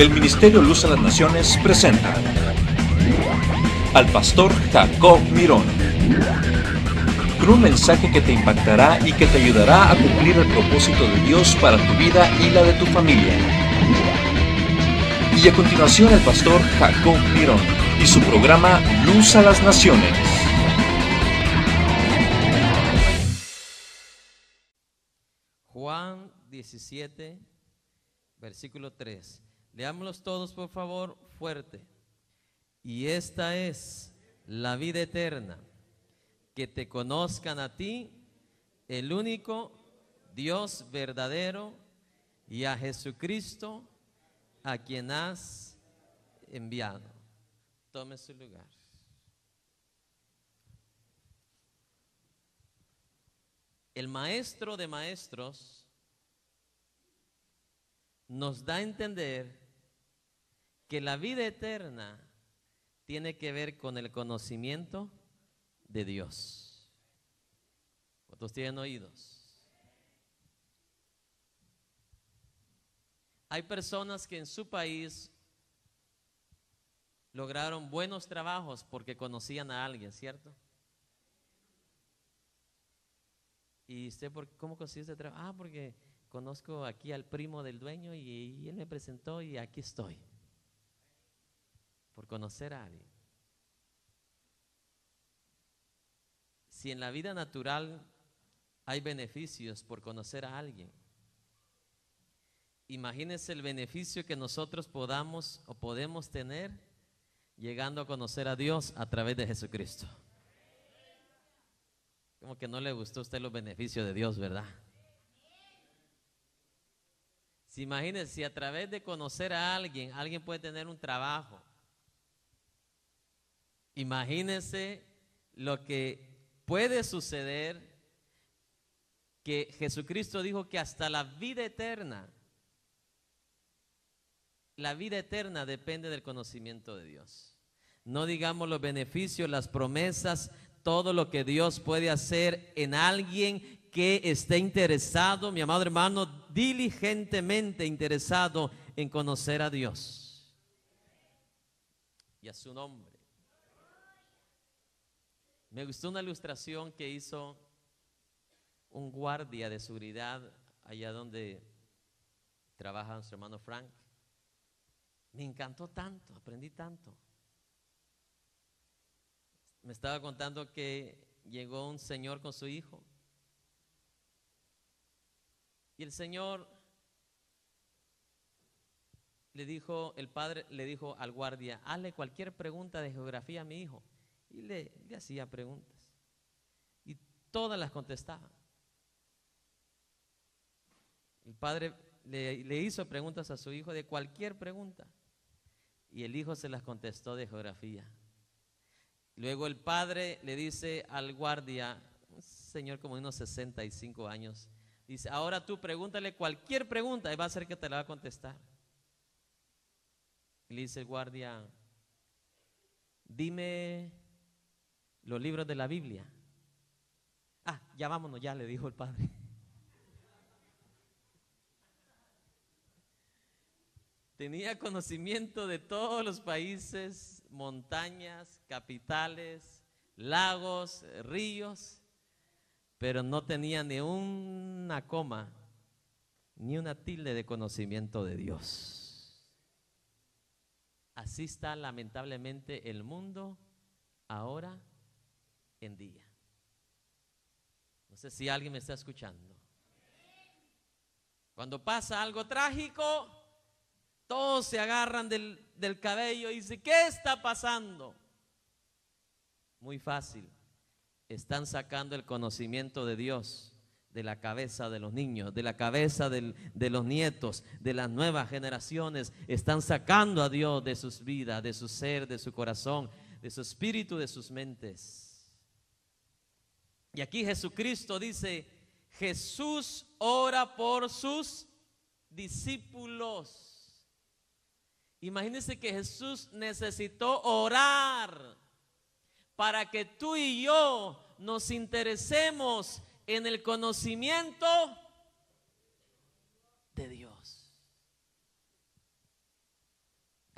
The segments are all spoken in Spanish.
El Ministerio Luz a las Naciones presenta al pastor Jacob Mirón, con un mensaje que te impactará y que te ayudará a cumplir el propósito de Dios para tu vida y la de tu familia. Y a continuación el pastor Jacob Mirón y su programa Luz a las Naciones. Juan 17, versículo 3. Leámoslos todos, por favor, fuerte. Y esta es la vida eterna, que te conozcan a ti, el único Dios verdadero, y a Jesucristo, a quien has enviado. Tome su lugar. El maestro de maestros nos da a entender que la vida eterna tiene que ver con el conocimiento de Dios. ¿Cuántos tienen oídos? Hay personas que en su país lograron buenos trabajos porque conocían a alguien, ¿cierto? ¿Y usted cómo consiguió ese trabajo? Ah, porque conozco aquí al primo del dueño y él me presentó y aquí estoy. Por conocer a alguien. Si en la vida natural hay beneficios por conocer a alguien, imagínese el beneficio que nosotros podamos o podemos tener llegando a conocer a Dios a través de Jesucristo. Como que no le gustó a usted los beneficios de Dios, ¿verdad? Si imagínese, si a través de conocer a alguien, alguien puede tener un trabajo. Imagínese lo que puede suceder, que Jesucristo dijo que hasta la vida eterna depende del conocimiento de Dios. No digamos los beneficios, las promesas, todo lo que Dios puede hacer en alguien que esté interesado, mi amado hermano, diligentemente interesado en conocer a Dios y a su nombre. Me gustó una ilustración que hizo un guardia de seguridad allá donde trabaja nuestro hermano Frank. Me encantó tanto, aprendí tanto. Me estaba contando que llegó un señor con su hijo y el señor le dijo, el padre le dijo al guardia: hazle cualquier pregunta de geografía a mi hijo. Y le hacía preguntas y todas las contestaba. El padre le hizo preguntas a su hijo de cualquier pregunta y el hijo se las contestó de geografía. Luego el padre le dice al guardia, un señor como de unos 65 años, dice: ahora tú pregúntale cualquier pregunta y va a ser que te la va a contestar. Y le dice el guardia: dime los libros de la Biblia. Ah, ya vámonos, ya le dijo el padre. Tenía conocimiento de todos los países, montañas, capitales, lagos, ríos, pero no tenía ni una coma, ni una tilde de conocimiento de Dios. Así está lamentablemente el mundo ahora en día. No sé si alguien me está escuchando. Cuando pasa algo trágico, todos se agarran del cabello y dicen: ¿qué está pasando? Muy fácil. Están sacando el conocimiento de Dios de la cabeza de los niños, de la cabeza de los nietos, de las nuevas generaciones. Están sacando a Dios de sus vidas, de su ser, de su corazón, de su espíritu, de sus mentes. Y aquí Jesucristo dice: Jesús ora por sus discípulos. Imagínense que Jesús necesitó orar para que tú y yo nos interesemos en el conocimiento de Dios.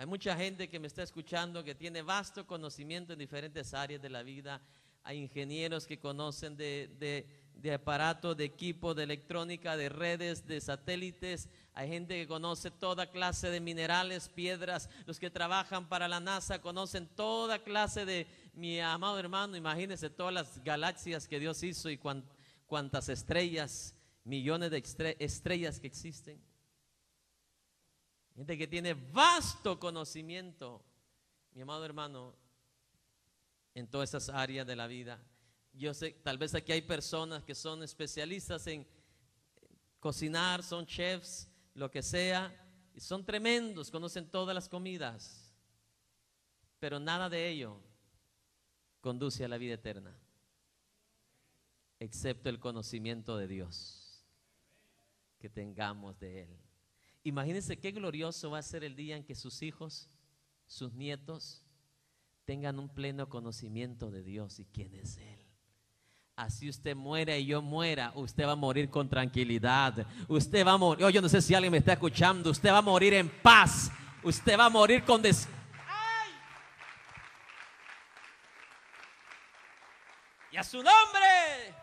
Hay mucha gente que me está escuchando que tiene vasto conocimiento en diferentes áreas de la vida. Hay ingenieros que conocen de aparatos, de equipo, de electrónica, de redes, de satélites. Hay gente que conoce toda clase de minerales, piedras. Los que trabajan para la NASA conocen toda clase de, mi amado hermano, imagínense todas las galaxias que Dios hizo y cuántas estrellas, millones de estrellas que existen. Gente que tiene vasto conocimiento, mi amado hermano, en todas esas áreas de la vida. Yo sé, tal vez aquí hay personas que son especialistas en cocinar, son chefs, lo que sea, y son tremendos, conocen todas las comidas, pero nada de ello conduce a la vida eterna, excepto el conocimiento de Dios que tengamos de Él. Imagínense qué glorioso va a ser el día en que sus hijos, sus nietos, tengan un pleno conocimiento de Dios y quién es Él. Así usted muera y yo muera, usted va a morir con tranquilidad. Usted va a morir, yo no sé si alguien me está escuchando, usted va a morir en paz. Usted va a morir con ¡ay! ¡Y a su nombre!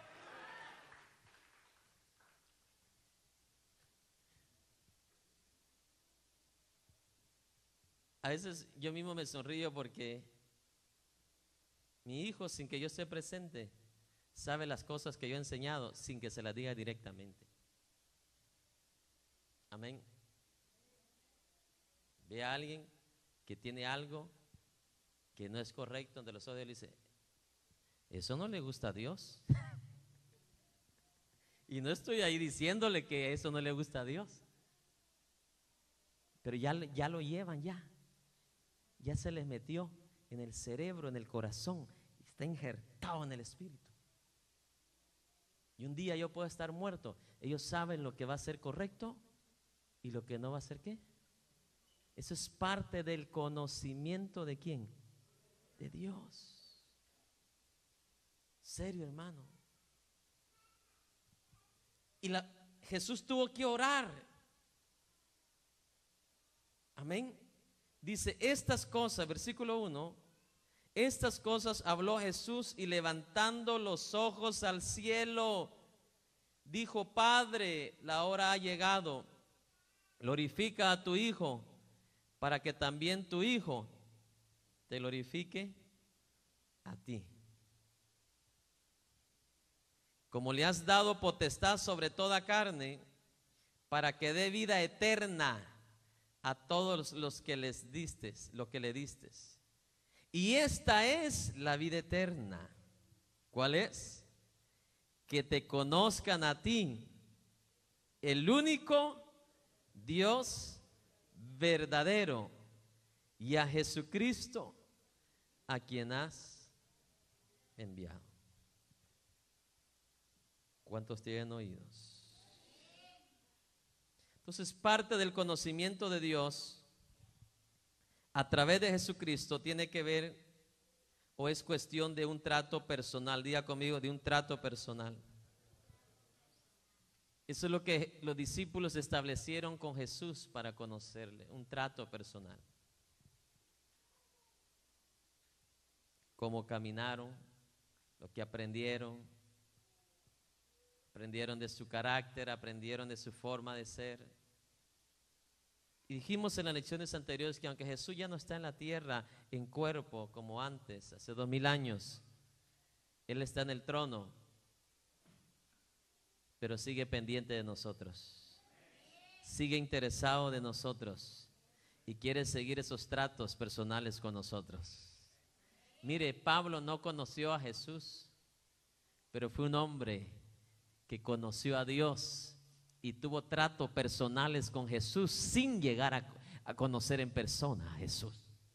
A veces yo mismo me sonrío porque mi hijo, sin que yo esté presente, sabe las cosas que yo he enseñado sin que se las diga directamente. Amén. Ve a alguien que tiene algo que no es correcto ante los ojos de Dios y dice, eso no le gusta a Dios. Y no estoy ahí diciéndole que eso no le gusta a Dios, pero ya lo llevan ya se les metió en el cerebro, en el corazón, está injertado en el espíritu. Y un día yo puedo estar muerto. Ellos saben lo que va a ser correcto y lo que no va a ser ¿qué? Eso es parte del conocimiento de ¿quién? De Dios. Serio, hermano. Y Jesús tuvo que orar. Amén. Dice, estas cosas, versículo 1, estas cosas habló Jesús y levantando los ojos al cielo, dijo, Padre, la hora ha llegado, glorifica a tu Hijo, para que también tu Hijo te glorifique a ti. Como le has dado potestad sobre toda carne, para que dé vida eterna a todos los que les diste, lo que le diste. Y esta es la vida eterna. ¿Cuál es? Que te conozcan a ti, el único Dios verdadero, y a Jesucristo, a quien has enviado. ¿Cuántos tienen oídos? Entonces, parte del conocimiento de Dios a través de Jesucristo tiene que ver, o es cuestión de un trato personal. Diga conmigo, de un trato personal. Eso es lo que los discípulos establecieron con Jesús para conocerle, un trato personal. Cómo caminaron, lo que aprendieron de su carácter, aprendieron de su forma de ser. Y dijimos en las lecciones anteriores que aunque Jesús ya no está en la tierra en cuerpo como antes, hace 2000 años, Él está en el trono, pero sigue pendiente de nosotros, sigue interesado de nosotros y quiere seguir esos tratos personales con nosotros. Mire, Pablo no conoció a Jesús, pero fue un hombre que conoció a Dios y tuvo tratos personales con Jesús sin llegar a conocer en persona a Jesús.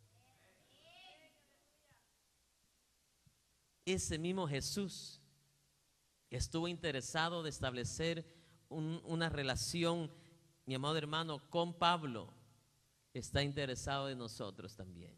Ese mismo Jesús estuvo interesado de establecer una relación, mi amado hermano, con Pablo. Está interesado en nosotros también.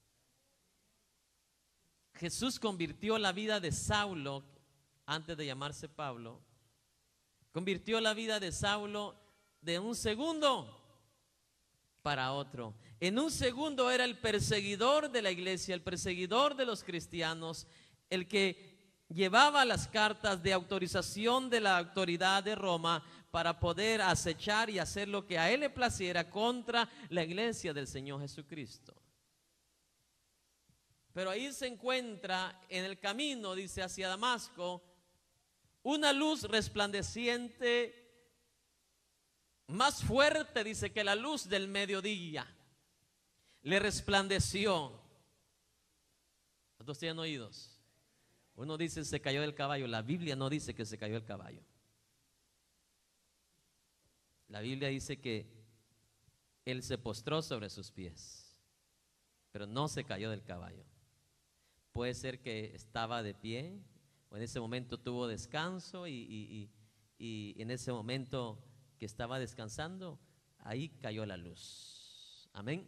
Jesús convirtió la vida de Saulo, antes de llamarse Pablo, convirtió la vida de Saulo de un segundo para otro. En un segundo era el perseguidor de la iglesia, el perseguidor de los cristianos, el que llevaba las cartas de autorización de la autoridad de Roma para poder acechar y hacer lo que a él le placiera contra la iglesia del Señor Jesucristo. Pero ahí se encuentra en el camino, dice, hacia Damasco, una luz resplandeciente, más fuerte, dice, que la luz del mediodía. Le resplandeció. ¿Cuántos tienen oídos? Uno dice se cayó del caballo. La Biblia no dice que se cayó del caballo. La Biblia dice que él se postró sobre sus pies, pero no se cayó del caballo. Puede ser que estaba de pie, o en ese momento tuvo descanso y en ese momento que estaba descansando, ahí cayó la luz. Amén.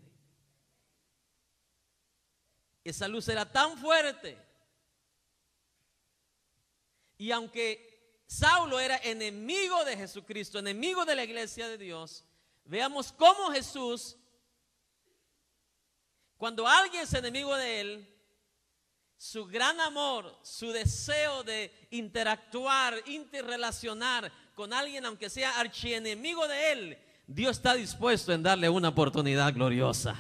Esa luz era tan fuerte, y aunque Saulo era enemigo de Jesucristo, enemigo de la iglesia de Dios, veamos cómo Jesús, cuando alguien es enemigo de él, su gran amor, su deseo de interactuar, interrelacionar con alguien, aunque sea archienemigo de él, Dios está dispuesto en darle una oportunidad gloriosa.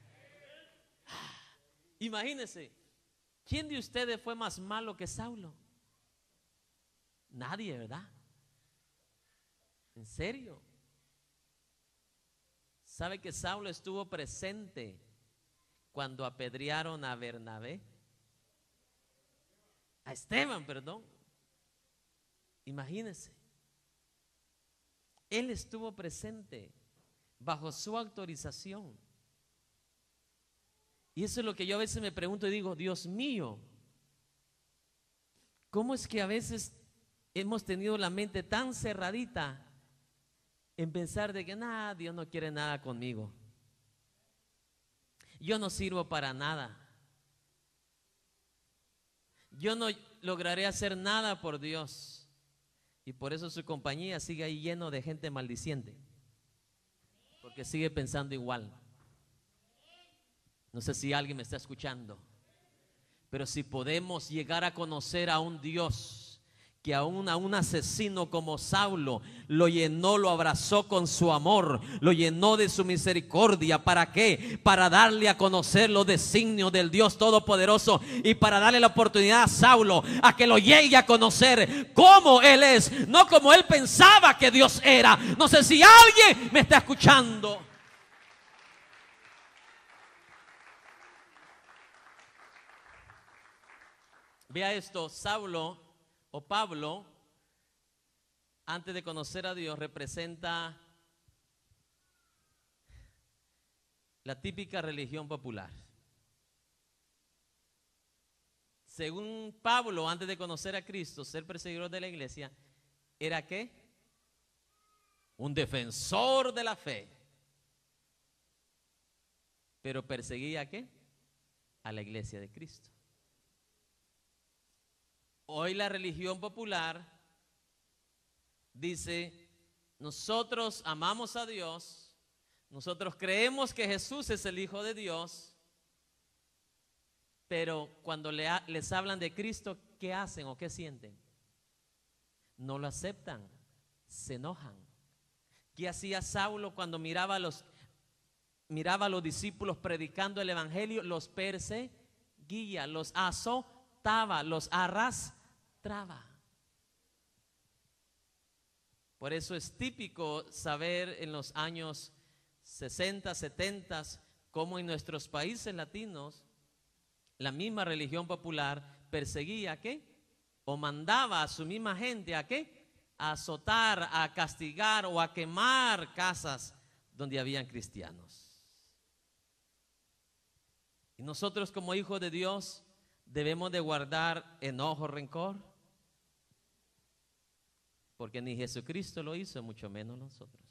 Imagínense, ¿quién de ustedes fue más malo que Saulo? Nadie, ¿verdad? ¿En serio? ¿Sabe que Saulo estuvo presente cuando apedrearon a Bernabé? A Esteban, perdón. Imagínense. Él estuvo presente bajo su autorización. Y eso es lo que yo a veces me pregunto y digo, Dios mío, ¿cómo es que a veces hemos tenido la mente tan cerradita en pensar de que nada, Dios no quiere nada conmigo? Yo no sirvo para nada. Yo no lograré hacer nada por Dios. Y por eso su compañía sigue ahí lleno de gente maldiciente, porque sigue pensando igual. No sé si alguien me está escuchando, pero si podemos llegar a conocer a un Dios que aún a un asesino como Saulo lo llenó, lo abrazó con su amor, lo llenó de su misericordia. ¿Para qué? Para darle a conocer los designios del Dios Todopoderoso y para darle la oportunidad a Saulo a que lo llegue a conocer como Él es, no como él pensaba que Dios era. No sé si alguien me está escuchando. Vea esto, Saulo o Pablo, antes de conocer a Dios, representa la típica religión popular. Según Pablo, antes de conocer a Cristo, ser perseguidor de la iglesia, ¿era qué? Un defensor de la fe. Pero perseguía ¿a qué? A la iglesia de Cristo. Hoy la religión popular dice, nosotros amamos a Dios, nosotros creemos que Jesús es el Hijo de Dios, pero cuando les hablan de Cristo, ¿qué hacen o qué sienten? No lo aceptan, se enojan. ¿Qué hacía Saulo cuando miraba a los discípulos predicando el evangelio? Los perseguía, los azotaba, los arrastraba. Por eso es típico saber en los años 60, 70 cómo en nuestros países latinos la misma religión popular perseguía ¿a qué? O mandaba a su misma gente ¿a qué? A azotar, a castigar o a quemar casas donde habían cristianos. Y nosotros como hijos de Dios debemos de guardar enojo, rencor, porque ni Jesucristo lo hizo, mucho menos nosotros.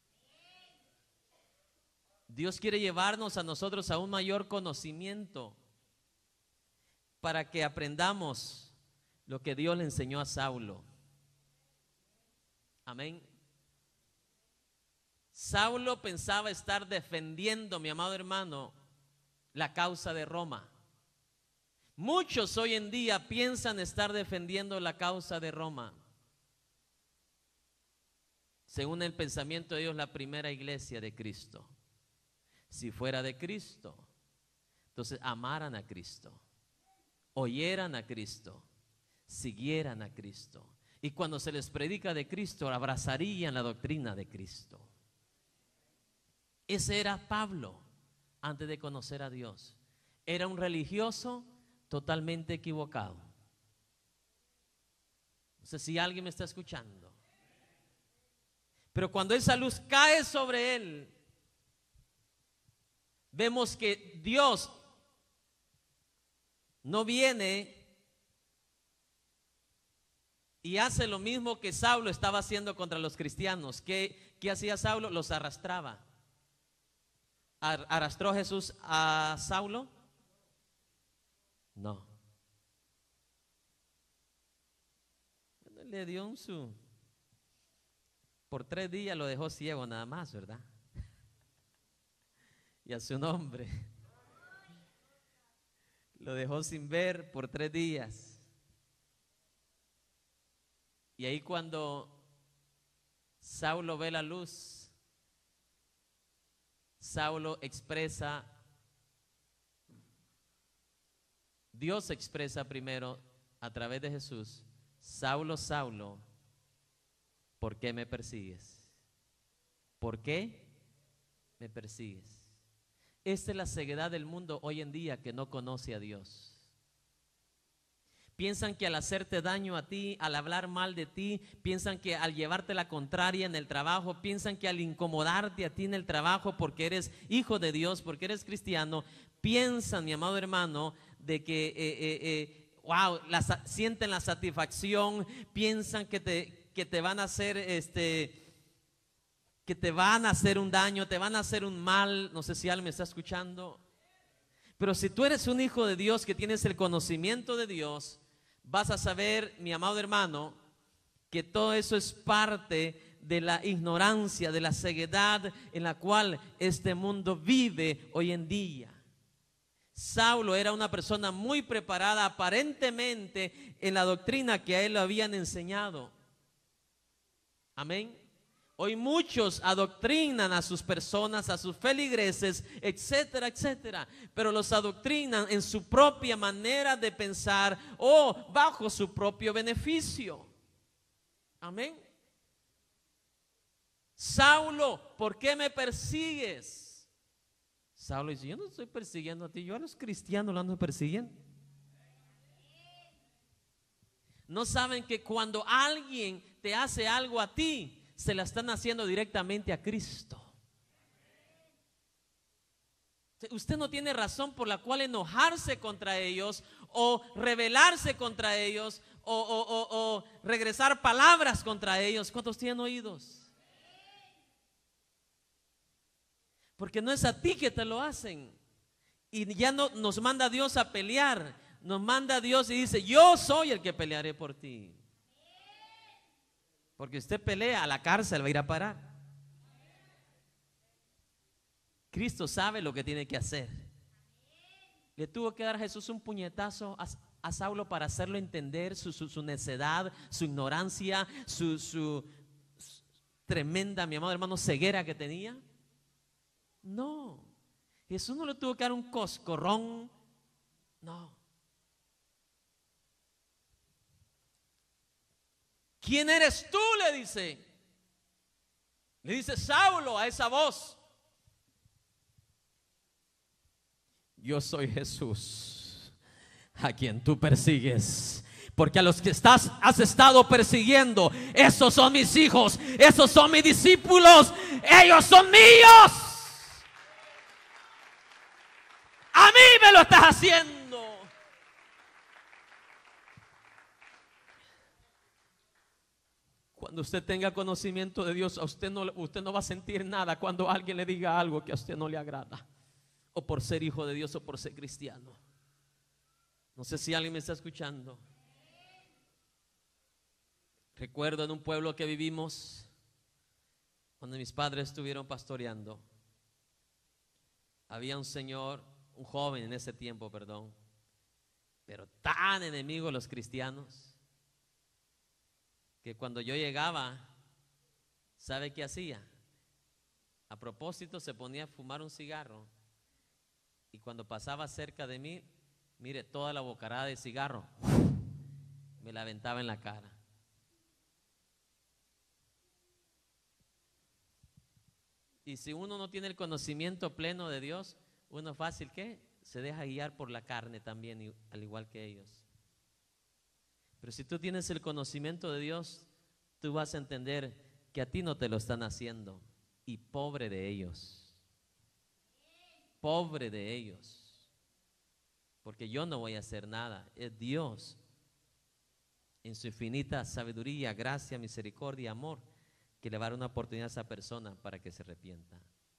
Dios quiere llevarnos a nosotros a un mayor conocimiento para que aprendamos lo que Dios le enseñó a Saulo. Amén. Saulo pensaba estar defendiendo, mi amado hermano, la causa de Roma. Muchos hoy en día piensan estar defendiendo la causa de Roma. Según el pensamiento de Dios, la primera iglesia de Cristo. Si fuera de Cristo, entonces amaran a Cristo, oyeran a Cristo, siguieran a Cristo. Y cuando se les predica de Cristo, abrazarían la doctrina de Cristo. Ese era Pablo antes de conocer a Dios. Era un religioso totalmente equivocado. No sé si alguien me está escuchando. Pero cuando esa luz cae sobre él, vemos que Dios no viene y hace lo mismo que Saulo estaba haciendo contra los cristianos. ¿Qué hacía Saulo? Los arrastraba. ¿Arrastró Jesús a Saulo? No. Le dio un su. Por 3 días lo dejó ciego nada más, ¿verdad? Y a su nombre. Lo dejó sin ver por 3 días. Y ahí cuando Saulo ve la luz, Saulo expresa, Dios expresa primero a través de Jesús: Saulo, Saulo, ¿por qué me persigues? ¿Por qué me persigues? Esta es la ceguedad del mundo hoy en día, que no conoce a Dios. Piensan que al hacerte daño a ti, al hablar mal de ti, piensan que al llevarte la contraria en el trabajo, piensan que al incomodarte a ti en el trabajo porque eres hijo de Dios, porque eres cristiano, piensan, mi amado hermano, de que wow, sienten la satisfacción, piensan que te van a hacer que te van a hacer un daño, te van a hacer un mal. No sé si alguien me está escuchando. Pero si tú eres un hijo de Dios, que tienes el conocimiento de Dios, vas a saber, mi amado hermano, que todo eso es parte de la ignorancia, de la ceguedad en la cual este mundo vive hoy en día. Saulo era una persona muy preparada aparentemente en la doctrina que a él lo habían enseñado. Amén. Hoy muchos adoctrinan a sus personas, a sus feligreses, etcétera, etcétera. Pero los adoctrinan en su propia manera de pensar o bajo su propio beneficio. Amén. Saulo, ¿por qué me persigues? Saulo dice: yo no estoy persiguiendo a ti, yo a los cristianos los ando persiguiendo. No saben que cuando alguien te hace algo a ti, se la están haciendo directamente a Cristo. Usted no tiene razón por la cual enojarse contra ellos o rebelarse contra ellos o regresar palabras contra ellos. ¿Cuántos tienen oídos? Porque no es a ti que te lo hacen. Y ya no nos manda Dios a pelear. Nos manda Dios y dice: yo soy el que pelearé por ti. Porque usted pelea, a la cárcel va a ir a parar. Cristo sabe lo que tiene que hacer. Le tuvo que dar a Jesús un puñetazo a Saulo para hacerlo entender su necedad, su ignorancia, su tremenda, mi amado hermano, ceguera que tenía. No, Jesús no le tuvo que dar un coscorrón. No. ¿Quién eres tú?, le dice. Le dice Saulo a esa voz: yo soy Jesús, a quien tú persigues. Porque a los que has estado persiguiendo, esos son mis hijos, esos son mis discípulos, ellos son míos. A mí me lo estás haciendo. Cuando usted tenga conocimiento de Dios, usted no va a sentir nada cuando alguien le diga algo que a usted no le agrada, o por ser hijo de Dios o por ser cristiano. No sé si alguien me está escuchando. Recuerdo en un pueblo que vivimos, Cuando mis padres estuvieron pastoreando, había un señor, un joven en ese tiempo, perdón, pero tan enemigo de los cristianos, que cuando yo llegaba, ¿sabe qué hacía? A propósito se ponía a fumar un cigarro, y cuando pasaba cerca de mí, mire, toda la bocarada de cigarro me la aventaba en la cara. Y si uno no tiene el conocimiento pleno de Dios, uno fácil que se deja guiar por la carne también, al igual que ellos. Pero si tú tienes el conocimiento de Dios, tú vas a entender que a ti no te lo están haciendo. Y pobre de ellos. Pobre de ellos. Porque yo no voy a hacer nada. Es Dios, en su infinita sabiduría, gracia, misericordia y amor, que le va a dar una oportunidad a esa persona para que se arrepienta.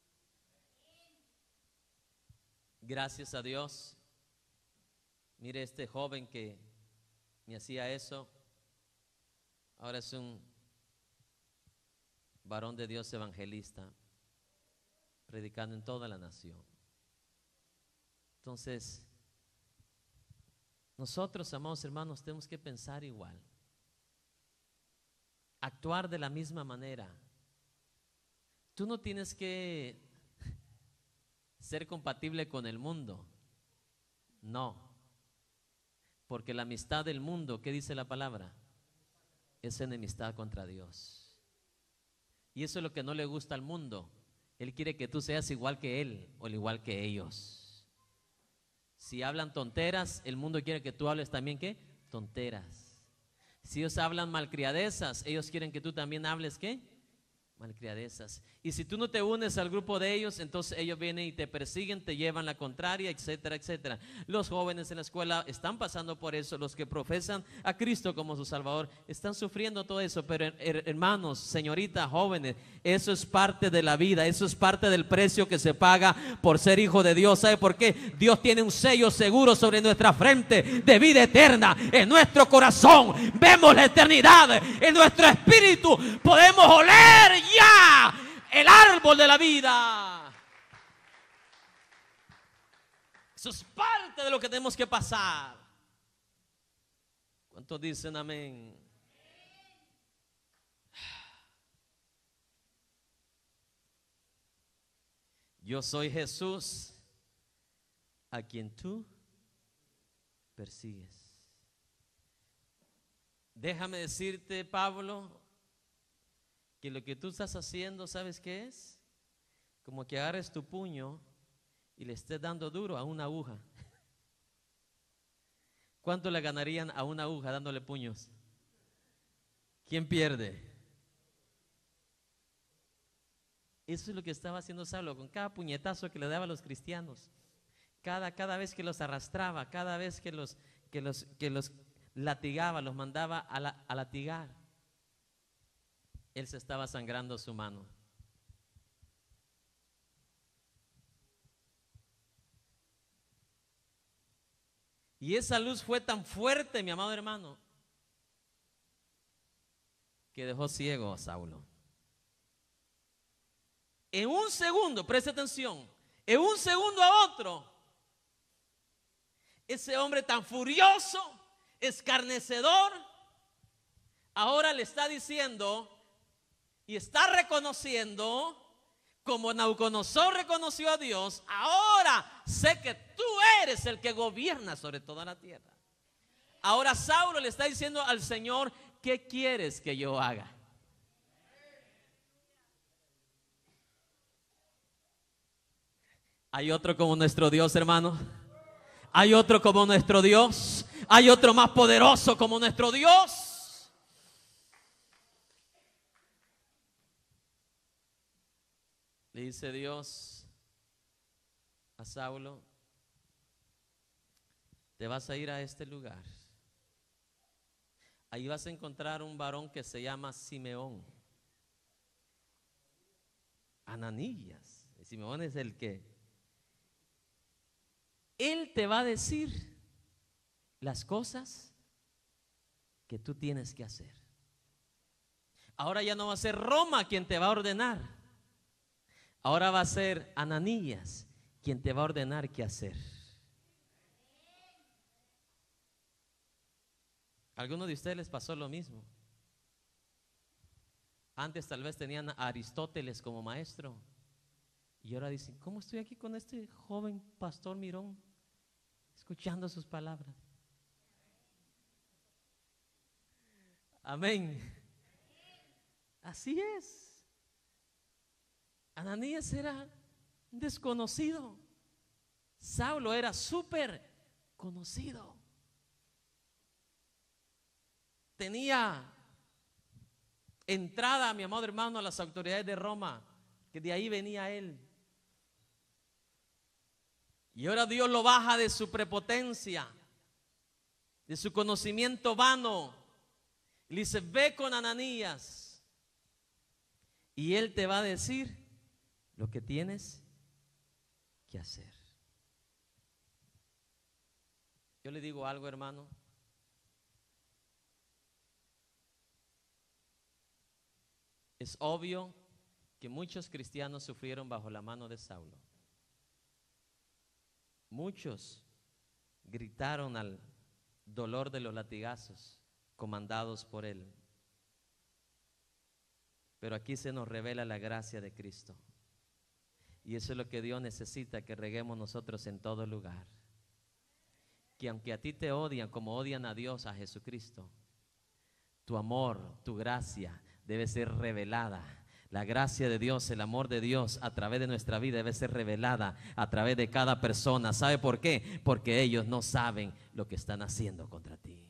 Gracias a Dios. Mire, este joven que me hacía eso, ahora es un varón de Dios evangelista, predicando en toda la nación. Entonces, nosotros, amados hermanos, tenemos que pensar igual, actuar de la misma manera. Tú no tienes que ser compatible con el mundo, no, porque la amistad del mundo, ¿qué dice la palabra? Es enemistad contra Dios. Y eso es lo que no le gusta al mundo. Él quiere que tú seas igual que él o igual que ellos. Si hablan tonteras, el mundo quiere que tú hables también, ¿qué? Tonteras. Si ellos hablan malcriadezas, ellos quieren que tú también hables, ¿qué? Malcriadezas. Y si tú no te unes al grupo de ellos, entonces ellos vienen y te persiguen, te llevan la contraria, etcétera, etcétera. Los jóvenes en la escuela están pasando por eso. Los que profesan a Cristo como su Salvador están sufriendo todo eso. Pero hermanos, señoritas, jóvenes, eso es parte de la vida. Eso es parte del precio que se paga por ser hijo de Dios. ¿Sabe por qué? Dios tiene un sello seguro sobre nuestra frente de vida eterna. En nuestro corazón vemos la eternidad. En nuestro espíritu podemos oler ya el árbol de la vida. Eso es parte de lo que tenemos que pasar. ¿Cuántos dicen amén? Yo soy Jesús a quien tú persigues. Déjame decirte, Pablo, que lo que tú estás haciendo, ¿sabes qué es? Como que agarres tu puño y le estés dando duro a una aguja. ¿Cuánto le ganarían a una aguja dándole puños? ¿Quién pierde? Eso es lo que estaba haciendo Saulo con cada puñetazo que le daba a los cristianos. Cada vez que los arrastraba, cada vez que los latigaba, los mandaba a latigar. Él se estaba sangrando su mano. Y esa luz fue tan fuerte, mi amado hermano, que dejó ciego a Saulo. En un segundo, preste atención, en un segundo a otro, ese hombre tan furioso, escarnecedor, ahora le está diciendo y está reconociendo, como Nabucodonosor reconoció a Dios, ahora sé que tú eres el que gobierna sobre toda la tierra. Ahora Saulo le está diciendo al Señor, ¿qué quieres que yo haga? Hay otro como nuestro Dios, hermano. Hay otro como nuestro Dios. Hay otro más poderoso como nuestro Dios. Le dice Dios a Saulo, te vas a ir a este lugar. Ahí vas a encontrar un varón que se llama Simeón. Ananías. Simeón es el que él te va a decir las cosas que tú tienes que hacer. Ahora ya no va a ser Roma quien te va a ordenar. Ahora va a ser Ananías quien te va a ordenar qué hacer. ¿A alguno de ustedes les pasó lo mismo? Antes tal vez tenían a Aristóteles como maestro y ahora dicen, ¿cómo estoy aquí con este joven pastor Mirón escuchando sus palabras? Amén. Así es. Ananías era un desconocido. Saulo era súper conocido. Tenía entrada, mi amado hermano, a las autoridades de Roma, que de ahí venía él. Y ahora Dios lo baja de su prepotencia, de su conocimiento vano. Y le dice, ve con Ananías y él te va a decir lo que tienes que hacer. Yo le digo algo, hermano. Es obvio que muchos cristianos sufrieron bajo la mano de Saulo. Muchos gritaron al dolor de los latigazos comandados por él. Pero aquí se nos revela la gracia de Cristo. Y eso es lo que Dios necesita que reguemos nosotros en todo lugar. Que aunque a ti te odian como odian a Dios, a Jesucristo, tu amor, tu gracia debe ser revelada. La gracia de Dios, el amor de Dios a través de nuestra vida debe ser revelada a través de cada persona. ¿Sabe por qué? Porque ellos no saben lo que están haciendo contra ti.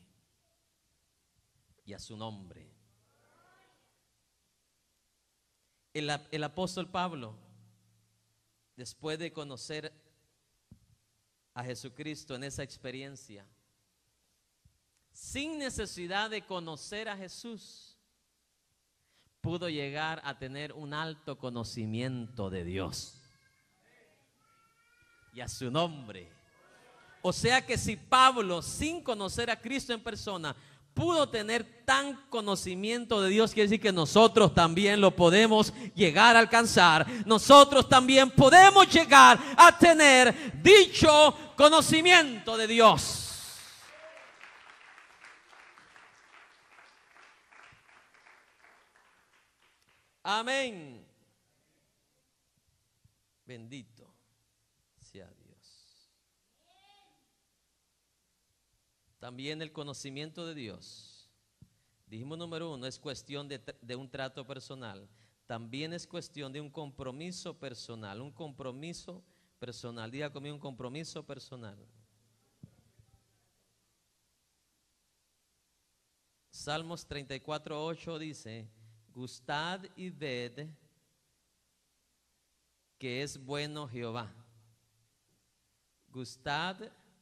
Y a su nombre. El apóstol Pablo, después de conocer a Jesucristo en esa experiencia, sin necesidad de conocer a Jesús, pudo llegar a tener un alto conocimiento de Dios y a su nombre. O sea que si Pablo, sin conocer a Cristo en persona, pudo tener tan conocimiento de Dios, quiere decir que nosotros también lo podemos llegar a alcanzar. Nosotros también podemos llegar a tener dicho conocimiento de Dios. Amén. Bendito sea Dios. También el conocimiento de Dios, dijimos número uno, es cuestión de un trato personal. También es cuestión de un compromiso personal. Un compromiso personal. Diga conmigo, un compromiso personal. Salmos 34:8 dice: gustad y ved que es bueno Jehová. Gustad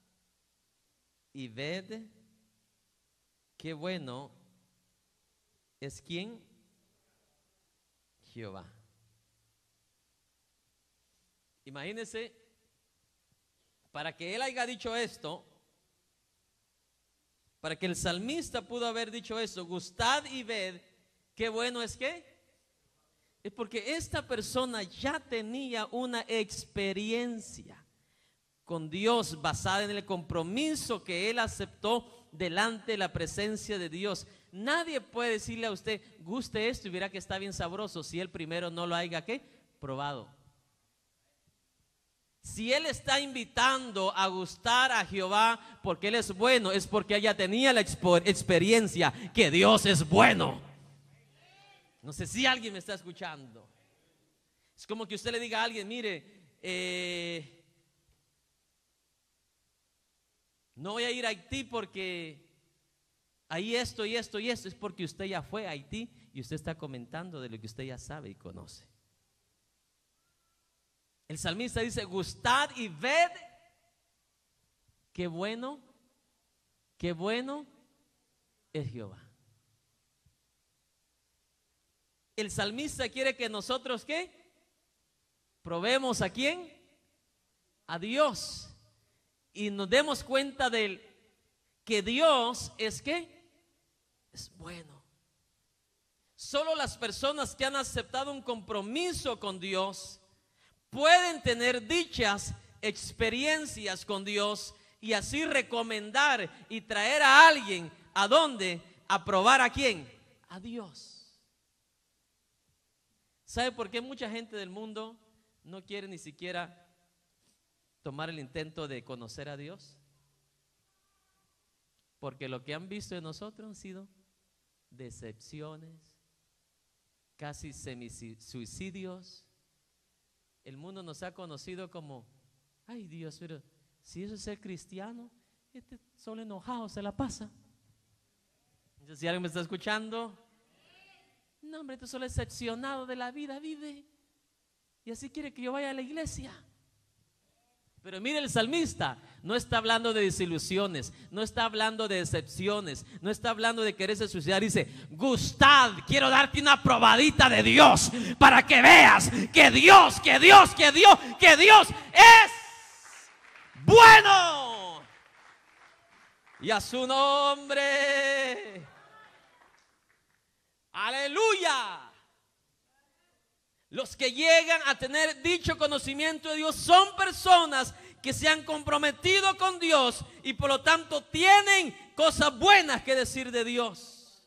y ved qué bueno es ¿quién? Jehová. Imagínense, para que él haya dicho esto, para que el salmista pudo haber dicho eso, gustad y ved qué bueno es ¿qué? Es porque esta persona ya tenía una experiencia con Dios basada en el compromiso que él aceptó delante de la presencia de Dios. Nadie puede decirle a usted, guste esto y verá que está bien sabroso, si él primero no lo haya ¿qué? Probado. Si él está invitando a gustar a Jehová porque él es bueno, es porque ella tenía la experiencia que Dios es bueno. No sé si alguien me está escuchando. Es como que usted le diga a alguien, mire, no voy a ir a Haití porque ahí esto y esto y esto. Es porque usted ya fue a Haití y usted está comentando de lo que usted ya sabe y conoce. El salmista dice, gustad y ved qué bueno es Jehová. El salmista quiere que nosotros ¿qué? Probemos ¿a quién? A Dios. Y nos demos cuenta de que Dios es ¿qué? Es bueno. Solo las personas que han aceptado un compromiso con Dios pueden tener dichas experiencias con Dios y así recomendar y traer a alguien, ¿a dónde? ¿A probar a quién? A Dios. ¿Sabe por qué mucha gente del mundo no quiere ni siquiera tomar el intento de conocer a Dios? Porque lo que han visto de nosotros han sido decepciones, casi semisuicidios. El mundo nos ha conocido como, ay Dios, pero si eso es ser cristiano, este solo enojado se la pasa. Entonces, si alguien me está escuchando, no hombre, este solo es decepcionado de la vida, vive. Y así quiere que yo vaya a la iglesia. Pero mire, el salmista no está hablando de desilusiones, no está hablando de decepciones, no está hablando de quererse suicidar. Dice, Gustad, quiero darte una probadita de Dios para que veas que Dios es bueno. Y a su nombre, aleluya. Los que llegan a tener dicho conocimiento de Dios son personas que se han comprometido con Dios y por lo tanto tienen cosas buenas que decir de Dios.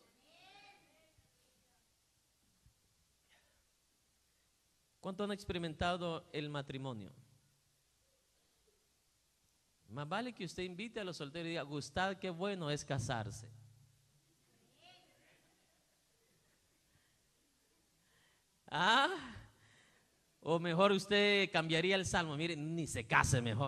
¿Cuánto han experimentado el matrimonio? Más vale que usted invite a los solteros y diga, Gustad, qué bueno es casarse. O mejor usted cambiaría el salmo. Mire, ni se case mejor.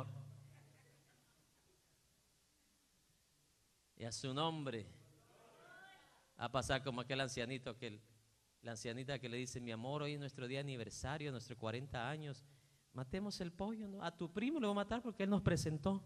Y a su nombre. A pasar como aquel ancianito, la ancianita que le dice, mi amor, hoy es nuestro día de aniversario, nuestros 40 años. Matemos el pollo, ¿no? A tu primo le voy a matar porque él nos presentó.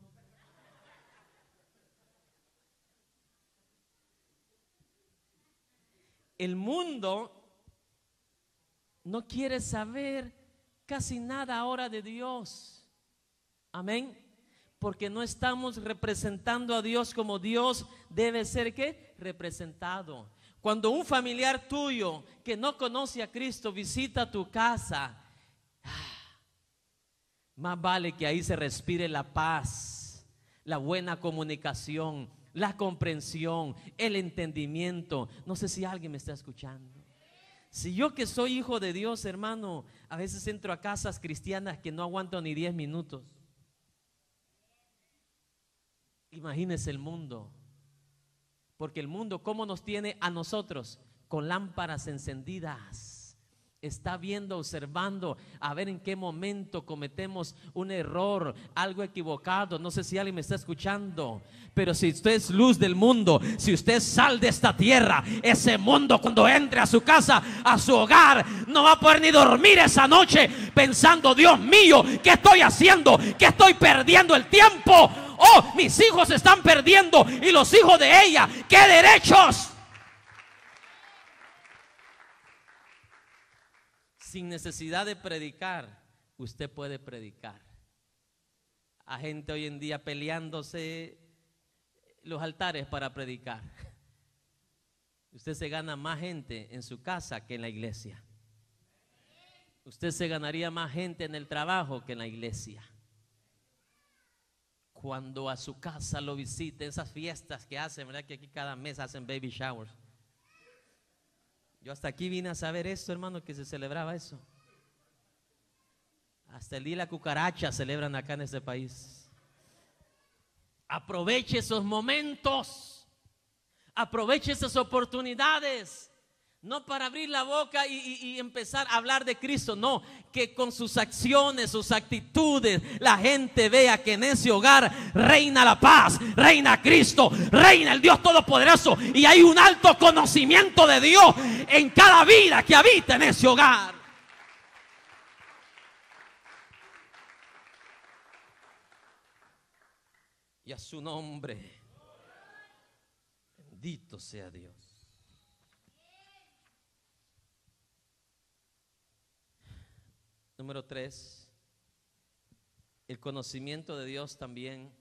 El mundo no quiere saber casi nada ahora de Dios. Amén. Porque no estamos representando a Dios como Dios debe ser, ¿qué? Representado. Cuando un familiar tuyo que no conoce a Cristo visita tu casa, más vale que ahí se respire la paz, la buena comunicación, la comprensión, el entendimiento. No sé si alguien me está escuchando. Si yo que soy hijo de Dios, hermano, a veces entro a casas cristianas que no aguanto ni 10 minutos. Imagínese el mundo. Porque el mundo, ¿cómo nos tiene a nosotros? Con lámparas encendidas. Está viendo, observando, a ver en qué momento cometemos un error, algo equivocado. No sé si alguien me está escuchando. Pero si usted es luz del mundo, si usted es sal de esta tierra, ese mundo cuando entre a su casa, a su hogar, no va a poder ni dormir esa noche pensando, Dios mío, ¿qué estoy haciendo? ¿Qué estoy perdiendo el tiempo? Oh, mis hijos se están perdiendo y los hijos de ella, ¿qué derechos? Sin necesidad de predicar, usted puede predicar. Hay gente hoy en día peleándose los altares para predicar. Usted se gana más gente en su casa que en la iglesia. Usted se ganaría más gente en el trabajo que en la iglesia. Cuando a su casa lo visite, esas fiestas que hacen, ¿verdad? Que aquí cada mes hacen baby showers. Yo hasta aquí vine a saber esto, hermano, que se celebraba eso. Hasta el día de la cucaracha celebran acá en este país. Aproveche esos momentos. Aproveche esas oportunidades. No para abrir la boca y empezar a hablar de Cristo. No, que con sus acciones, sus actitudes, la gente vea que en ese hogar reina la paz, reina Cristo, reina el Dios Todopoderoso. Y hay un alto conocimiento de Dios en cada vida que habita en ese hogar. Y a su nombre, bendito sea Dios. Número 3, el conocimiento de Dios también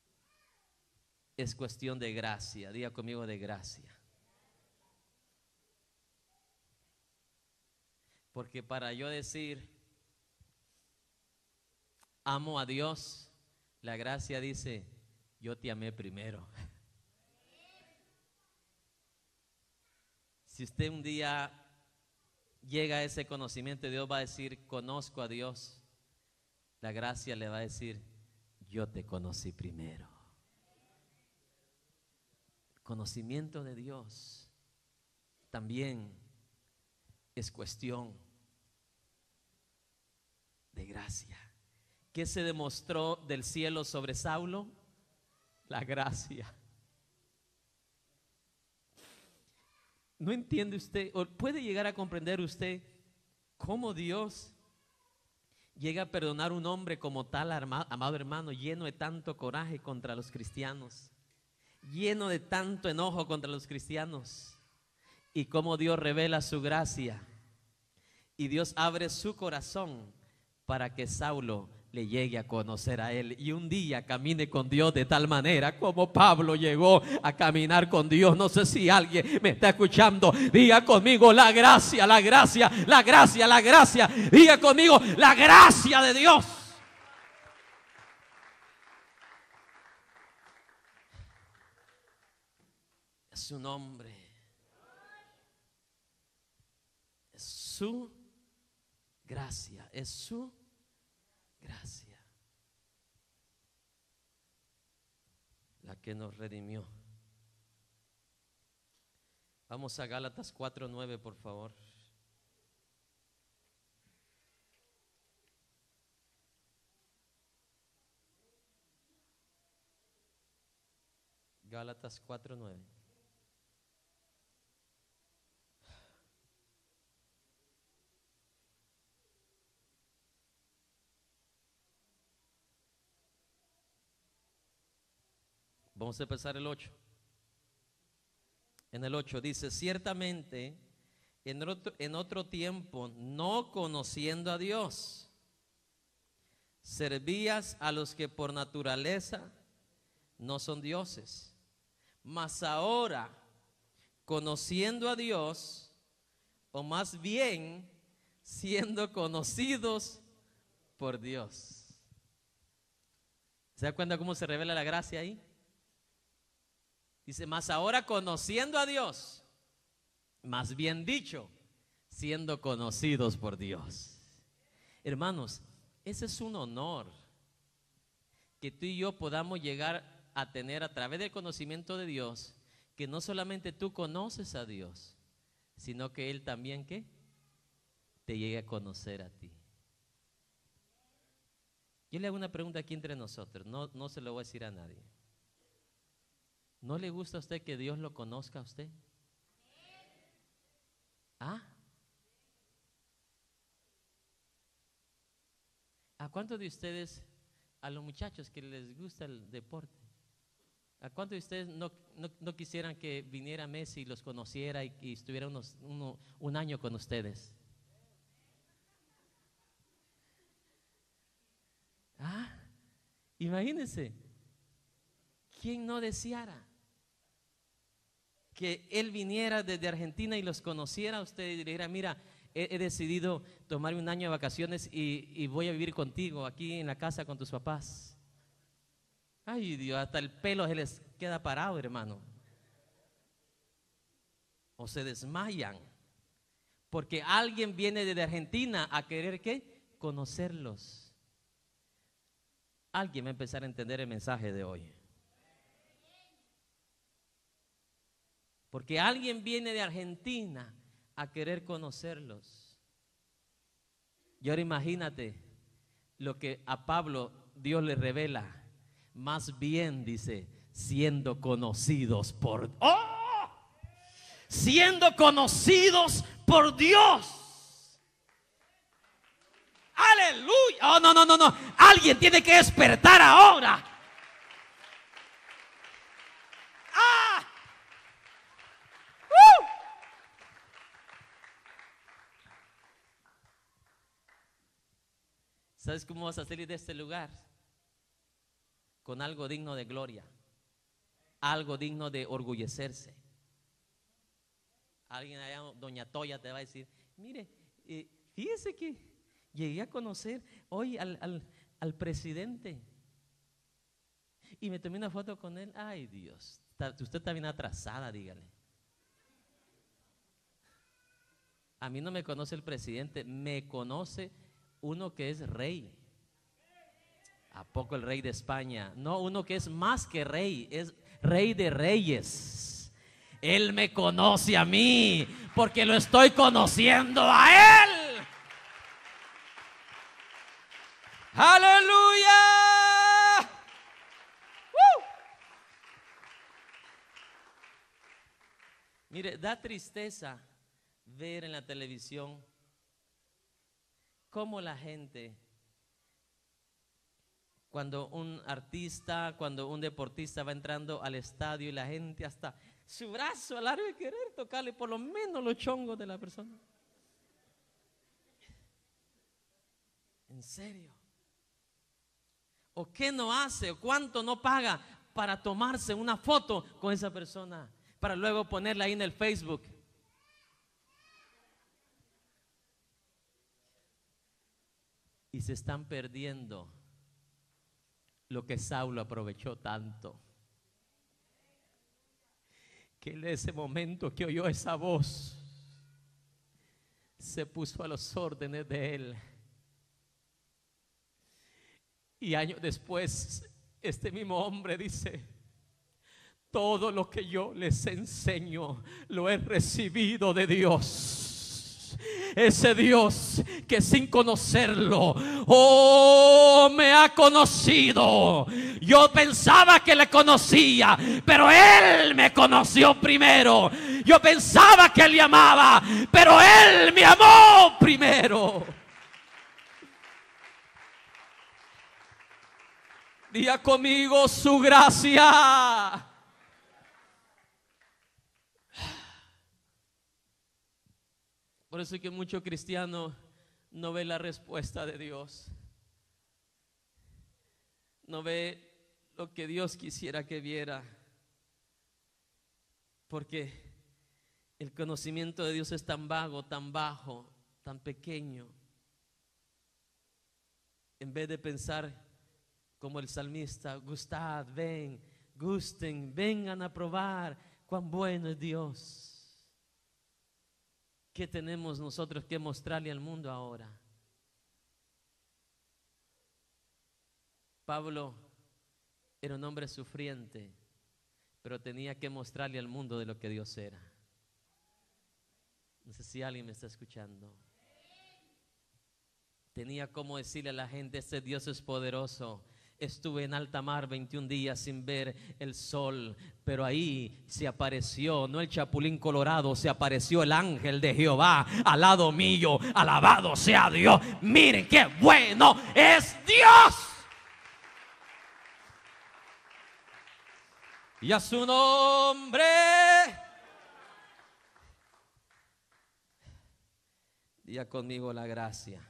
es cuestión de gracia. Diga conmigo, de gracia. Porque para yo decir amo a Dios, la gracia dice, yo te amé primero. Si usted un día llega a ese conocimiento, Dios va a decir, conozco a Dios. La gracia le va a decir, yo te conocí primero. El conocimiento de Dios también es cuestión de gracia. ¿Qué se demostró del cielo sobre Saulo? La gracia. ¿No entiende usted, o puede llegar a comprender usted cómo Dios llega a perdonar a un hombre como tal, amado hermano, lleno de tanto coraje contra los cristianos, lleno de tanto enojo contra los cristianos, y cómo Dios revela su gracia y Dios abre su corazón para que Saulo le llegue a conocer a él y un día camine con Dios de tal manera como Pablo llegó a caminar con Dios? No sé si alguien me está escuchando. Diga conmigo, la gracia, la gracia, la gracia, la gracia. Diga conmigo, la gracia de Dios. Es su nombre, es su gracia, es su gracia la que nos redimió. Vamos a Gálatas 4:9, por favor. Gálatas 4:9. Vamos a empezar el 8. En el 8 dice, ciertamente en otro tiempo, no conociendo a Dios, servías a los que por naturaleza no son dioses. Mas ahora, conociendo a Dios, o más bien siendo conocidos por Dios. ¿Se da cuenta cómo se revela la gracia ahí? Dice, mas ahora conociendo a Dios, más bien dicho, siendo conocidos por Dios. Hermanos, ese es un honor que tú y yo podamos llegar a tener a través del conocimiento de Dios, que no solamente tú conoces a Dios, sino que Él también, ¿qué? Te llegue a conocer a ti. Yo le hago una pregunta aquí entre nosotros, no se lo voy a decir a nadie. ¿No le gusta a usted que Dios lo conozca a usted? ¿Ah? ¿A cuántos de ustedes, a los muchachos que les gusta el deporte, a cuántos de ustedes no quisieran que viniera Messi y los conociera y estuviera un año con ustedes? ¿Ah? Imagínense, ¿quién no deseara que él viniera desde Argentina y los conociera a usted y le dijera, mira, he decidido tomarme un año de vacaciones y voy a vivir contigo aquí en la casa con tus papás? Ay, Dios, hasta el pelo se les queda parado, hermano. O se desmayan porque alguien viene desde Argentina a querer, ¿qué? Conocerlos. Alguien va a empezar a entender el mensaje de hoy. Porque alguien viene de Argentina a querer conocerlos. Y ahora imagínate lo que a Pablo Dios le revela. Más bien, dice, siendo conocidos por... ¡Oh! Siendo conocidos por Dios. ¡Aleluya! Oh, no. Alguien tiene que despertar ahora. ¡Ah! ¿Sabes cómo vas a salir de este lugar? Con algo digno de gloria, algo digno de orgullecerse. Alguien allá, doña Toya, te va a decir, mire, Fíjese que llegué a conocer hoy al presidente y me tomé una foto con él. Ay, Dios, usted está bien atrasada, dígale. A mí no me conoce el presidente, me conoce uno que es rey. ¿A poco el rey de España? No, uno que es más que rey, es rey de reyes. Él me conoce a mí porque lo estoy conociendo a él. ¡Aleluya! Mire, da tristeza ver en la televisión cómo la gente, cuando un artista, cuando un deportista va entrando al estadio y la gente hasta su brazo al área de querer tocarle por lo menos los chongos de la persona. ¿En serio? ¿O qué no hace? ¿O cuánto no paga para tomarse una foto con esa persona? Para luego ponerla ahí en el Facebook. Y se están perdiendo lo que Saulo aprovechó tanto. Que en ese momento que oyó esa voz, se puso a los órdenes de él. Y años después, este mismo hombre dice: todo lo que yo les enseño lo he recibido de Dios. Ese Dios que sin conocerlo, me ha conocido. Yo pensaba que le conocía, pero Él me conoció primero. Yo pensaba que le amaba, pero Él me amó primero. Diga conmigo: su gracia. Por eso es que muchos cristianos no ven la respuesta de Dios. No ve lo que Dios quisiera que viera. Porque el conocimiento de Dios es tan vago, tan bajo, tan pequeño. En vez de pensar como el salmista: gustad, ven, gusten, vengan a probar cuán bueno es Dios. ¿Qué tenemos nosotros que mostrarle al mundo ahora? Pablo era un hombre sufriente, pero tenía que mostrarle al mundo de lo que Dios era. No sé si alguien me está escuchando. Tenía como decirle a la gente: este Dios es poderoso. Estuve en alta mar 21 días sin ver el sol, pero ahí se apareció, no el chapulín colorado, se apareció el ángel de Jehová al lado mío. Alabado sea Dios. Miren qué bueno es Dios. Y a su nombre. Diga conmigo: la gracia.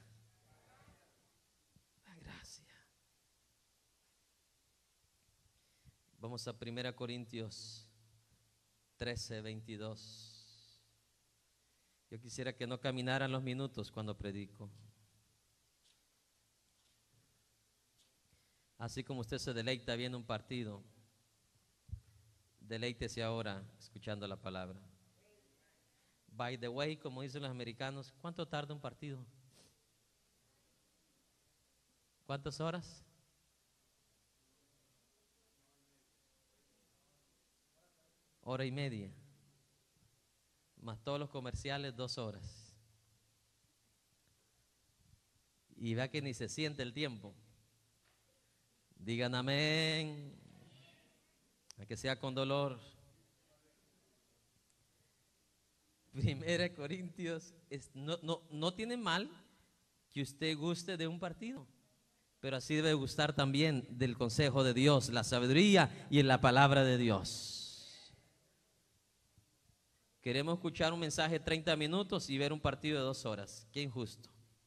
Vamos a 1 Corintios 13, 22. Yo quisiera que no caminaran los minutos cuando predico. Así como usted se deleita viendo un partido, deleítese ahora escuchando la palabra. By the way, como dicen los americanos, ¿cuánto tarda un partido? ¿Cuántas horas? Hora y media, más todos los comerciales 2 horas. Y vea que ni se siente el tiempo. Digan amén, aunque sea con dolor. 1 Corintios no tiene mal que usted guste de un partido, pero así debe gustar también del consejo de Dios, la sabiduría y en la palabra de Dios. Queremos escuchar un mensaje de 30 minutos y ver un partido de 2 horas. Qué injusto.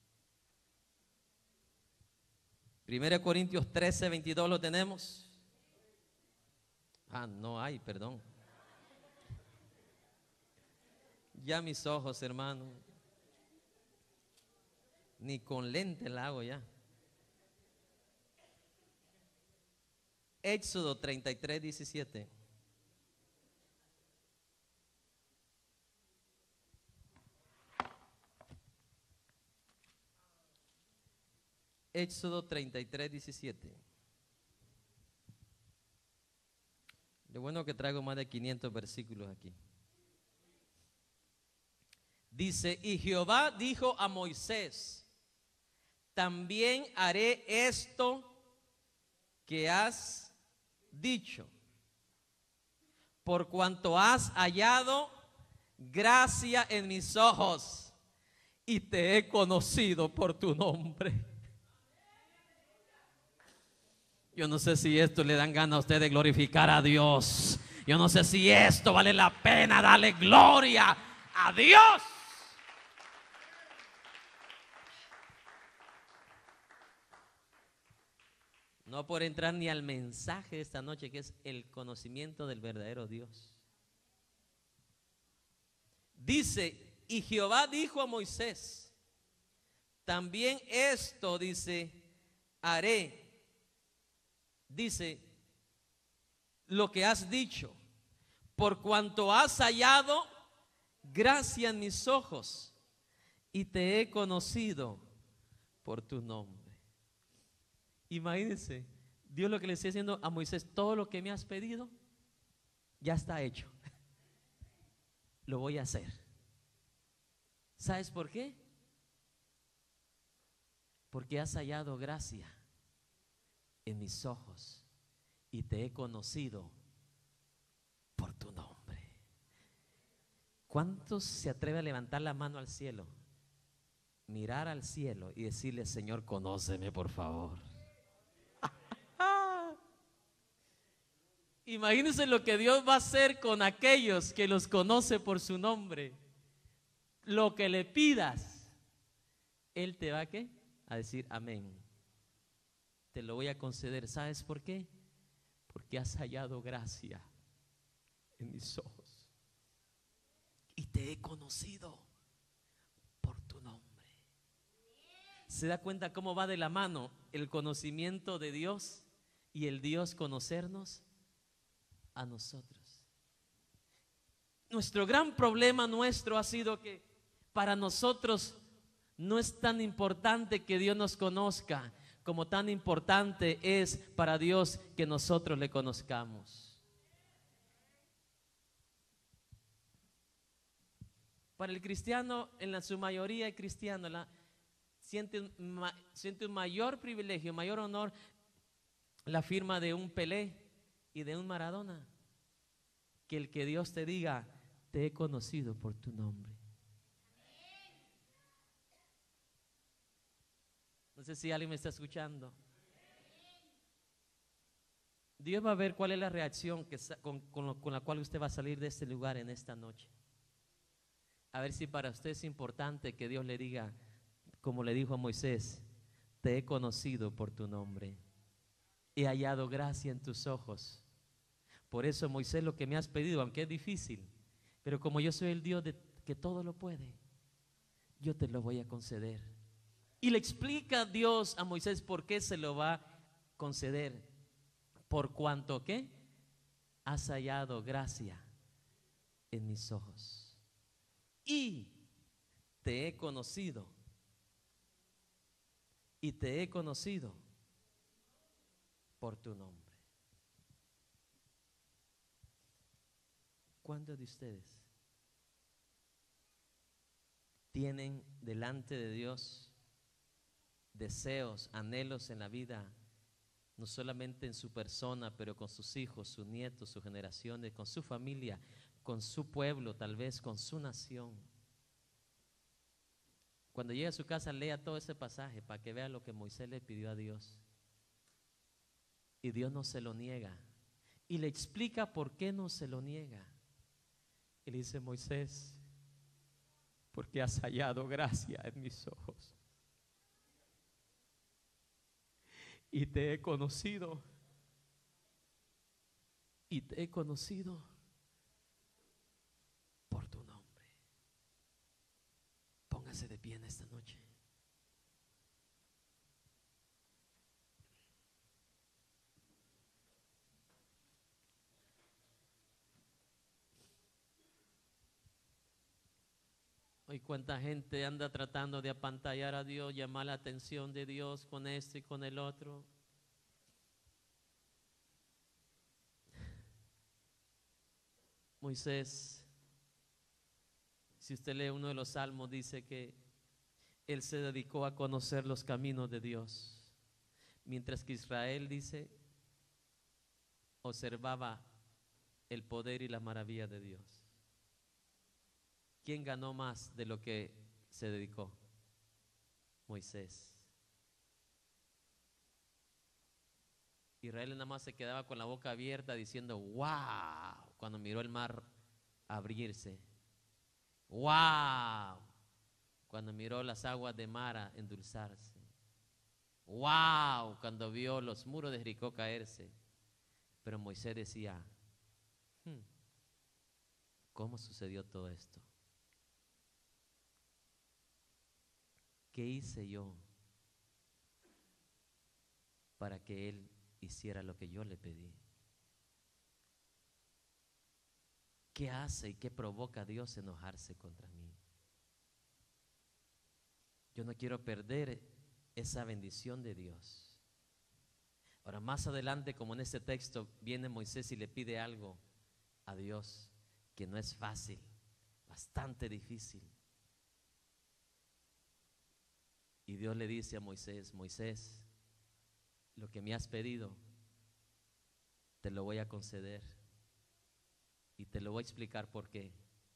1 Corintios 13, 22 lo tenemos. No hay, perdón. Ya mis ojos, hermano. Ni con lente la hago ya. Éxodo 33, 17. Éxodo 33, 17. Lo bueno que traigo más de 500 versículos aquí. Dice, y Jehová dijo a Moisés, también haré esto que has dicho, por cuanto has hallado gracia en mis ojos y te he conocido por tu nombre. Yo no sé si esto le dan ganas a usted de glorificar a Dios. Yo no sé si esto vale la pena darle gloria a Dios. No por entrar ni al mensaje de esta noche, que es el conocimiento del verdadero Dios. Dice, y Jehová dijo a Moisés, también esto, dice, haré. Dice, lo que has dicho, por cuanto has hallado gracia en mis ojos y te he conocido por tu nombre. Imagínense, Dios lo que le está diciendo a Moisés, todo lo que me has pedido ya está hecho. Lo voy a hacer. ¿Sabes por qué? Porque has hallado gracia en mis ojos y te he conocido por tu nombre. ¿Cuántos se atreven a levantar la mano al cielo, mirar al cielo y decirle, Señor, conóceme por favor? Imagínense lo que Dios va a hacer con aquellos que los conoce por su nombre. Lo que le pidas, Él te va a ¿qué? A decir amén. Te lo voy a conceder. ¿Sabes por qué? Porque has hallado gracia en mis ojos y te he conocido por tu nombre. ¿Se da cuenta cómo va de la mano el conocimiento de Dios y el Dios conocernos a nosotros? Nuestro gran problema nuestro ha sido que para nosotros no es tan importante que Dios nos conozca como tan importante es para Dios que nosotros le conozcamos. Para el cristiano, su mayoría el cristiano siente un mayor privilegio, mayor honor la firma de un Pelé y de un Maradona, que el que Dios te diga, te he conocido por tu nombre. No sé si alguien me está escuchando. Dios va a ver cuál es la reacción con la cual usted va a salir de este lugar en esta noche. A ver si para usted es importante que Dios le diga, como le dijo a Moisés, te he conocido por tu nombre, he hallado gracia en tus ojos. Por eso, Moisés, lo que me has pedido, aunque es difícil, pero como yo soy el Dios que todo lo puede, yo te lo voy a conceder. Y le explica Dios a Moisés por qué se lo va a conceder. Por cuanto que has hallado gracia en mis ojos y te he conocido. Y te he conocido por tu nombre. ¿Cuántos de ustedes tienen delante de Dios deseos, anhelos en la vida, no solamente en su persona, pero con sus hijos, sus nietos, sus generaciones, con su familia, con su pueblo, tal vez con su nación? Cuando llegue a su casa, lea todo ese pasaje para que vea lo que Moisés le pidió a Dios. Y Dios no se lo niega. Y le explica por qué no se lo niega. Y le dice, Moisés, porque has hallado gracia en mis ojos y te he conocido. Y te he conocido por tu nombre. Póngase de pie en esta noche. Hoy cuánta gente anda tratando de apantallar a Dios, llamar la atención de Dios con esto y con el otro. Moisés, si usted lee uno de los salmos, dice que él se dedicó a conocer los caminos de Dios, mientras que Israel, dice, observaba el poder y la maravilla de Dios. ¿Quién ganó más de lo que se dedicó? Moisés. Israel nada más se quedaba con la boca abierta diciendo wow, cuando miró el mar abrirse. Wow, cuando miró las aguas de Mara endulzarse. Wow, cuando vio los muros de Jericó caerse. Pero Moisés decía, ¿cómo sucedió todo esto? ¿Qué hice yo para que él hiciera lo que yo le pedí? ¿Qué hace y qué provoca a Dios enojarse contra mí? Yo no quiero perder esa bendición de Dios. Ahora, más adelante, como en este texto, viene Moisés y le pide algo a Dios que no es fácil, bastante difícil. Y Dios le dice a Moisés, Moisés, lo que me has pedido, te lo voy a conceder. Y te lo voy a explicar por qué.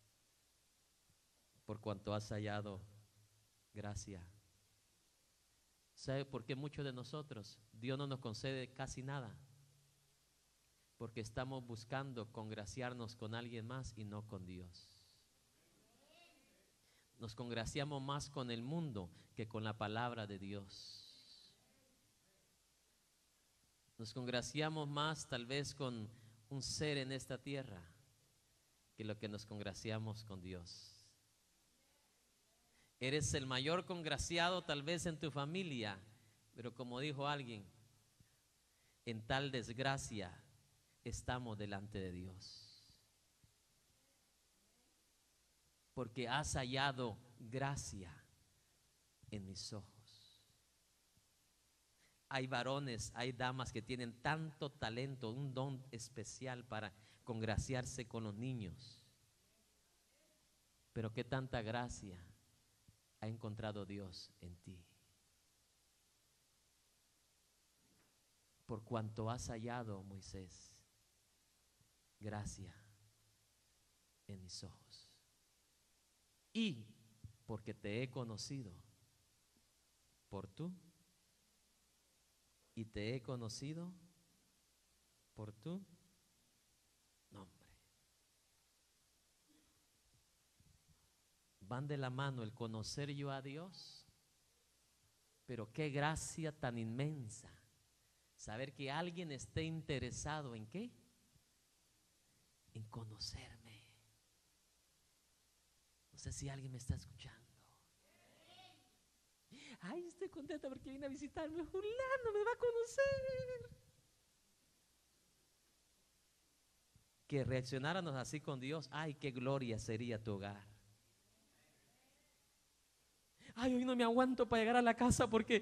Por cuanto has hallado gracia. ¿Sabe por qué muchos de nosotros Dios no nos concede casi nada? Porque estamos buscando congraciarnos con alguien más y no con Dios. Nos congraciamos más con el mundo que con la palabra de Dios. Nos congraciamos más tal vez con un ser en esta tierra que lo que nos congraciamos con Dios. Eres el mayor congraciado tal vez en tu familia, pero como dijo alguien, en tal desgracia estamos delante de Dios. Porque has hallado gracia en mis ojos. Hay varones, hay damas que tienen tanto talento, un don especial para congraciarse con los niños. Pero qué tanta gracia ha encontrado Dios en ti. Por cuanto has hallado, Moisés, gracia en mis ojos. Y porque te he conocido por tú, y te he conocido por tu nombre. Van de la mano el conocer yo a Dios, pero qué gracia tan inmensa saber que alguien esté interesado en ¿qué? En conocerme. No sé si alguien me está escuchando. Ay, estoy contenta porque vine a visitarme. Fulano me va a conocer. Que reaccionáramos así con Dios. Ay, qué gloria sería tu hogar. Ay, hoy no me aguanto para llegar a la casa porque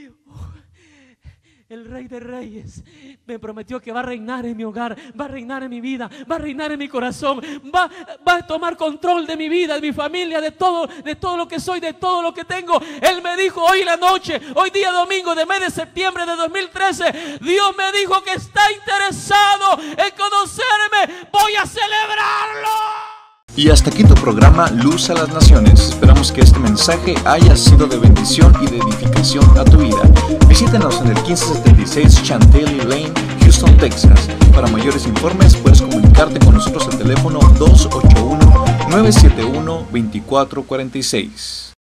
el Rey de Reyes me prometió que va a reinar en mi hogar, va a reinar en mi vida, va a reinar en mi corazón, va a tomar control de mi vida, de mi familia, de todo lo que soy, de todo lo que tengo. Él me dijo hoy en la noche, hoy día domingo de mes de septiembre de 2013, Dios me dijo que está interesado en conocerme. Voy a celebrarlo. Y hasta aquí tu programa Luz a las Naciones. Esperamos que este mensaje haya sido de bendición y de edificación a tu vida. Visítanos en el 1576 Chantilly Lane, Houston, Texas. Para mayores informes puedes comunicarte con nosotros al teléfono 281-971-2446.